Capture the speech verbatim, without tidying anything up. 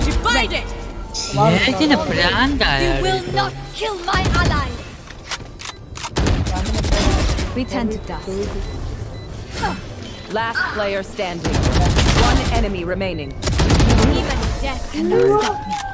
Divided. ഏതിന് പ്രാന്തായ You will not kill my allies. Return to dust. Last player standing. One enemy remaining. Even death cannot stop me.